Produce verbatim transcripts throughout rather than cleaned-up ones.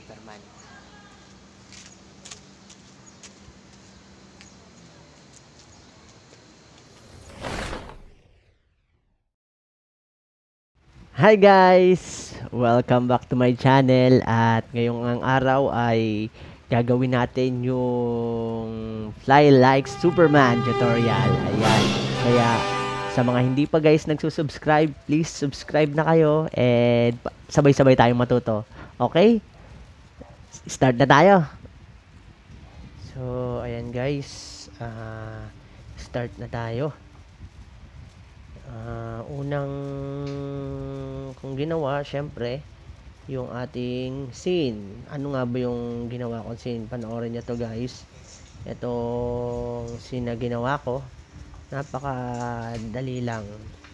Superman. Hi guys! Welcome back to my channel at ngayong ang araw ay gagawin natin yung Fly Like Superman tutorial. Ayan. Kaya sa mga hindi pa guys nagsusubscribe, please subscribe na kayo and sabay-sabay tayong matuto. Okay? Start na tayo. So, ayan guys. Uh, start na tayo. Uh, unang kung ginawa, syempre, yung ating scene. Ano nga ba yung ginawa kong scene? Panoorin nyo to guys. Itong scene na ginawa ko, napakadali lang.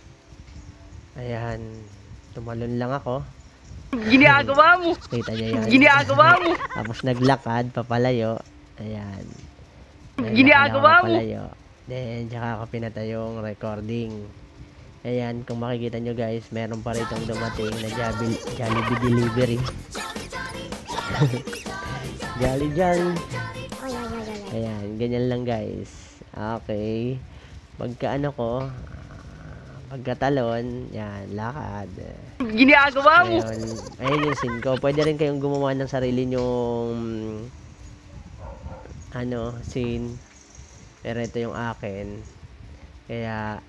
Ayan, tumalon lang ako. Ginagawa mo! Kita nyo yan. Ginagawa mo! Tapos naglakad, papalayo. Ayan. Ginagawa mo! Papalayo. Then, tsaka ako pinatay yung recording. Ayan, kung makikita nyo guys, meron pa rin itong dumating na Jollibee, Jollibee delivery. Jolly Jolly. Ayan, ganyan lang guys. Okay. Pagka ano ko, pagkatalon, yan, lakad. Ginagawa mo! Ayun, ayun yung scene ko. Pwede rin kayong gumawa ng sarili nyong ano, scene. Pero ito yung akin. Kaya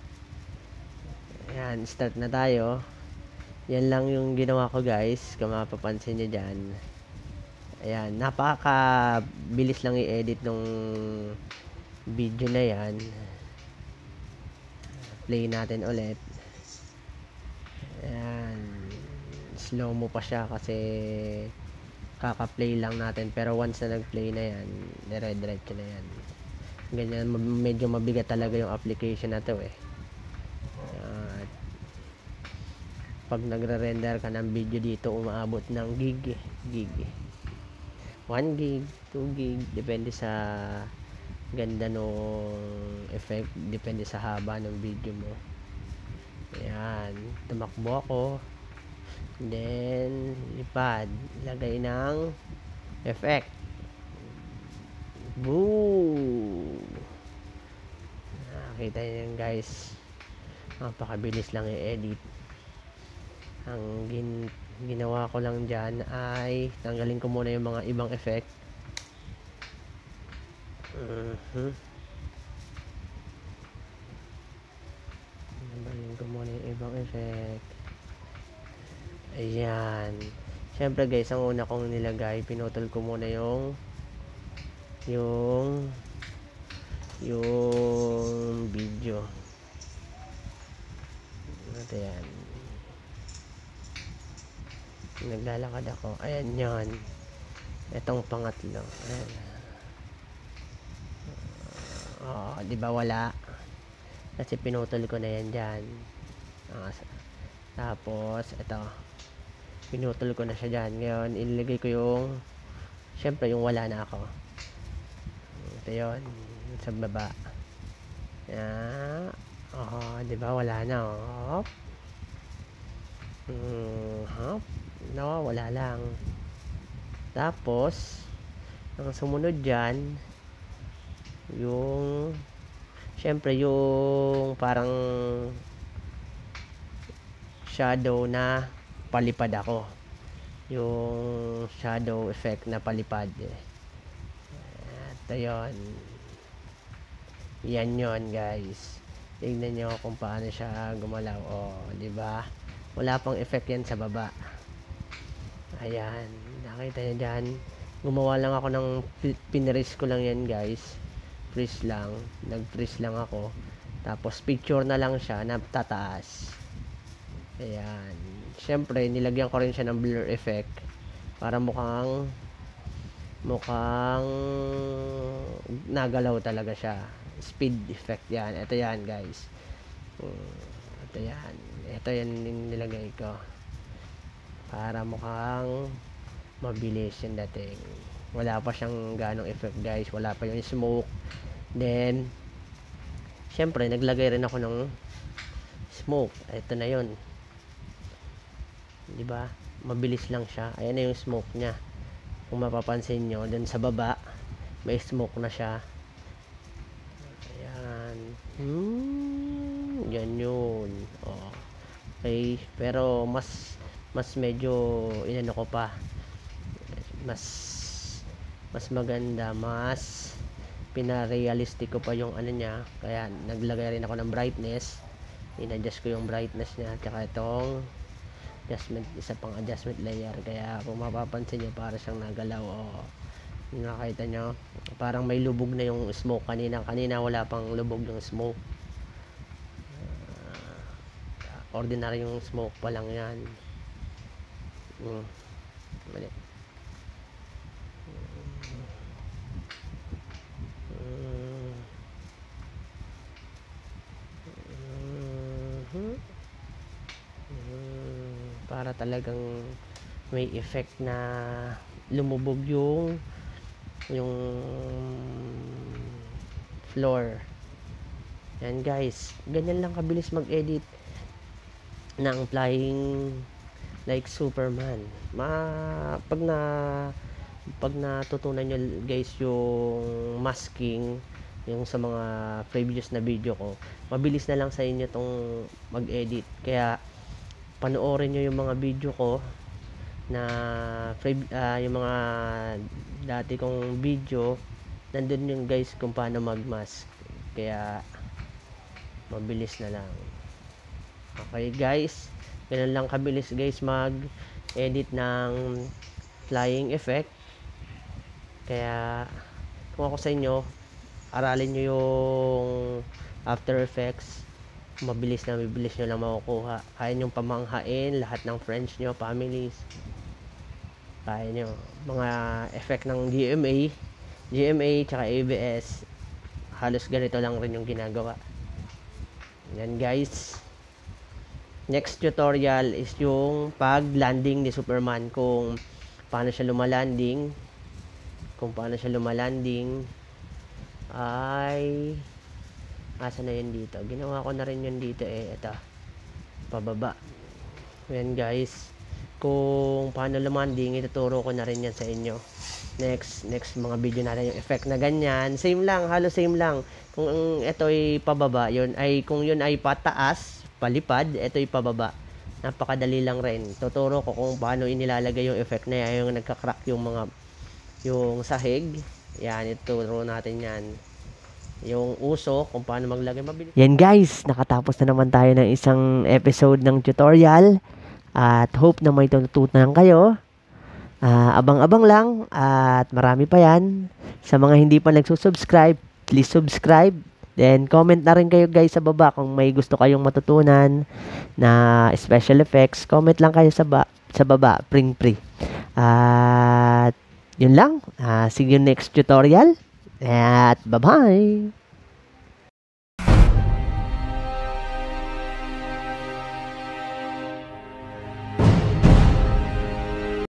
ayan, start na tayo. Yan lang yung ginawa ko guys. Kung mapapansin nyo dyan. Ayan, napaka bilis lang i-edit nung video na yan. Play natin ulit. Ayan, slow mo pa siya kasi kaka-play lang natin. Pero once na nag-play na yan, dire-diretso na yan. Ganyan, medyo mabigat talaga yung application na to eh. At pag nagre-render ka ng video dito, umaabot ng gig gig one gig, two gig, depende sa ganda nung effect, depende sa haba ng video mo. Ayan, tumakbo ako, then lipad, lagay ng effect. Boo! Nakita nyo guys, napakabilis lang i-edit. Ang gin ginawa ko lang dyan ay tanggalin ko muna yung mga ibang effect. Uh-huh. Tanggalin ko muna yung ibang effect. Ayan. Siyempre guys, ang una kong nilagay, pinutol ko muna yung yung yung video. Ito yan. Naglalakad ako. Ayan yun. Itong pangatlo. Ayan. Oo, di ba wala? Kasi pinutol ko na yan dyan. Ah, tapos, ito. Pinutol ko na siya dyan. Ngayon, ilagay ko yung syempre, yung wala na ako. Ito yun. Sa baba. Ayan. Oo, di ba wala na? Hop. Hmm, hop. No, wala lang. Tapos ang sumunod dyan yung syempre yung parang shadow na palipad ako, yung shadow effect na palipad. Ito yun. Yan yun guys, tignan nyo kung paano siya gumalaw. O, diba wala pang effect yan sa baba. Ayan, nakita nyo dyan, gumawa lang ako ng pinres ko lang yan guys, freeze lang, nag freeze lang ako, tapos picture na lang siya na tataas. Ayan, syempre nilagyan ko rin siya ng blur effect para mukhang mukhang nagalaw talaga siya, speed effect yan. Ito yan guys, ito yan, ito yan yung nilagay ko para mukhang mabilis yung dating. Wala pa siyang ganong effect guys, wala pa yung smoke. Then syempre naglagay rin ako ng smoke. Ito na yun, di ba? Mabilis lang siya. Ayan na yung smoke niya. Kung mapapansin nyo, dun sa baba, may smoke na siya. Ayan. Hmm, yan yun. Oh. Okay, pero mas mas medyo inano ko pa. Mas mas maganda, mas pina-realistic ko pa yung ano niya. Kaya naglagay rin ako ng brightness. In-adjust ko yung brightness niya. Tsaka itong adjustment, isa pang adjustment layer. Kaya kung mapapansin nyo, para siyang nagalaw. O, nakita nyo, parang may lubog na yung smoke kanina. Kanina wala pang lubog yung smoke. Uh, ordinary yung smoke pa lang yan. Hmm. Mali. Hmm. Para talagang may effect na lumubog yung yung floor. Yan guys, ganyan lang kabilis mag-edit ng Flying Like Superman. Ma pag na pag natutunan nyo guys yung masking, yung sa mga previous na video ko, mabilis na lang sa inyo tong mag-edit. Kaya panoorin nyo yung mga video ko na uh, yung mga dati kong video, nandun yung guys kung paano mag-mask. Kaya mabilis na lang. Okay guys, ganun lang kabilis guys mag-edit ng flying effect. Kaya kung ako sa inyo, aralin nyo yung After Effects. Mabilis na mabilis nyo lang makukuha. Kaya nyo pamanghain lahat ng friends nyo, families. Kaya nyo mga effect ng G M A G M A tsaka A B S, halos ganito lang rin yung ginagawa. Yan guys, next tutorial is yung pag landing ni Superman, kung paano siya lumalanding kung paano siya lumalanding ay asa na yun dito. Ginawa ko na rin yun dito eh. Ito, pababa. Yan guys, kung paano lumanding, ituturo ko na rin yan sa inyo. Next, next mga video natin yung effect na ganyan. Same lang, halos same lang. Kung ito ay pababa, yun ay, kung yun ay pataas, palipad, ito ay pababa. Napakadali lang rin. Tuturo ko kung paano inilalagay yung effect na yan, yung nagka-crack yung mga, yung sahig. Yan, ituturo natin yan. Yung uso, kung paano maglagay mabilis. Yan guys, nakatapos na naman tayo ng isang episode ng tutorial. At hope na may tututunan kayo. Uh, abang-abang lang. At marami pa yan. Sa mga hindi pa nagsusubscribe, please subscribe. Then comment na rin kayo guys sa baba kung may gusto kayong matutunan na special effects. Comment lang kayo sa, ba sa baba, pring pre. At yun lang. Uh, see you next tutorial. At bye-bye!